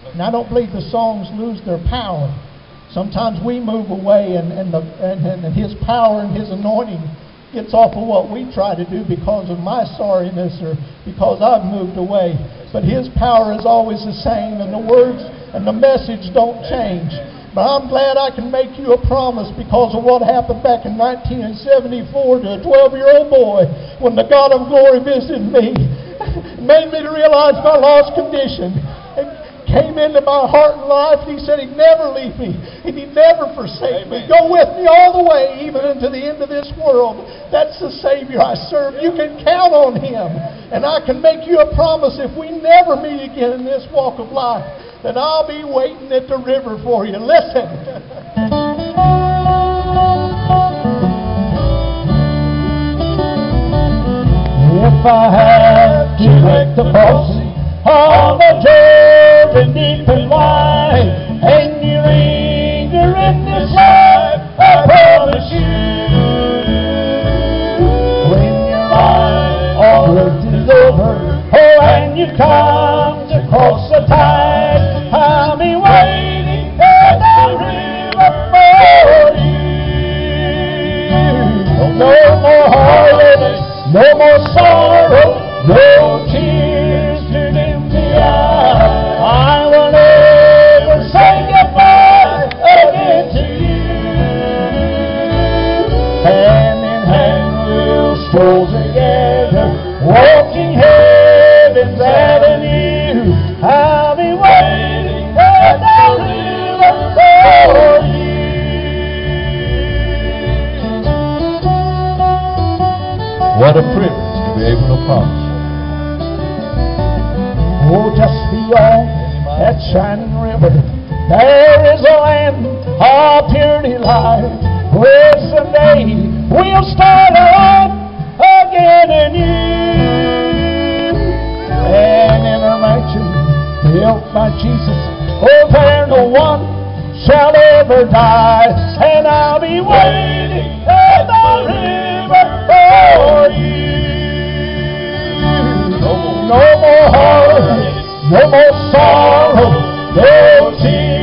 And I don't believe the songs lose their power. Sometimes we move away and His power and His anointing gets off of what we try to do because of my sorriness or because I've moved away. But His power is always the same, and the words and the message don't change. But I'm glad I can make you a promise because of what happened back in 1974 to a 12-year-old boy when the God of glory visited me. It made me to realize my lost condition. It came into my heart and life, and He said He'd never leave me and He'd never forsake me. Go with me all the way, even into the end of this world. That's the Savior I serve. You can count on Him. And I can make you a promise, if we never meet again in this walk of life, that I'll be waiting at the river for you. Listen. If I have to make the crossing of the Jordan deep and wide, and you linger in this life, I promise you, when your life on earth is over, oh, and you come to cross the tide, I'll be waiting at the river for you. No more heartache, no more sorrow, no tears to dim the eye. I will never say goodbye again to you. Hand in hand we'll stroll together, walking heaven's avenue. I'll be waiting at the river for you. What a privilege to be able to promise. Oh, just beyond that shining river, there is a land of pure delight, where someday we'll start out again anew. And in a mansion built by Jesus, oh, there no one shall ever die. And I'll be waiting at the river for you. No more heartache, no more sorrow, no tears.